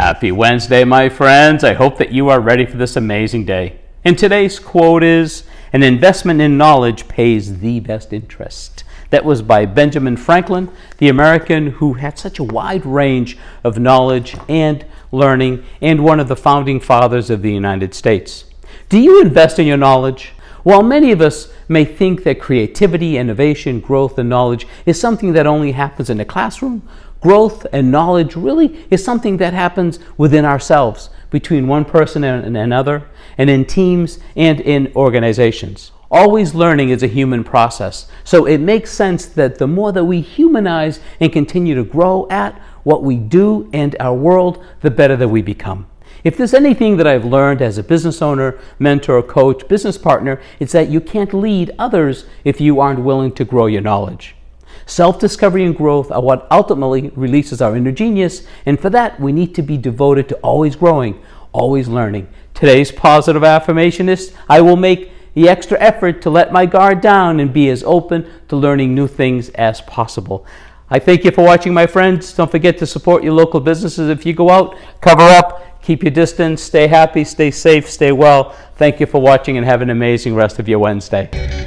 Happy Wednesday, my friends. I hope that you are ready for this amazing day. And today's quote is, "An investment in knowledge pays the best interest." That was by Benjamin Franklin, the American who had such a wide range of knowledge and learning, and one of the founding fathers of the United States. Do you invest in your knowledge? While many of us may think that creativity, innovation, growth, and knowledge is something that only happens in a classroom, growth and knowledge really is something that happens within ourselves, between one person and another, and in teams and in organizations. Always learning is a human process, so it makes sense that the more that we humanize and continue to grow at what we do and our world, the better that we become. If there's anything that I've learned as a business owner, mentor, coach, business partner, it's that you can't lead others if you aren't willing to grow your knowledge. Self-discovery and growth are what ultimately releases our inner genius, and for that we need to be devoted to always growing, always learning. Today's positive affirmation is, I will make the extra effort to let my guard down and be as open to learning new things as possible. I thank you for watching, my friends. Don't forget to support your local businesses. If you go out, cover up, keep your distance, stay happy, stay safe, stay well. Thank you for watching, and have an amazing rest of your Wednesday.